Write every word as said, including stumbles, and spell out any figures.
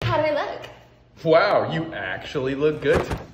How do I look? Wow, you actually look good today.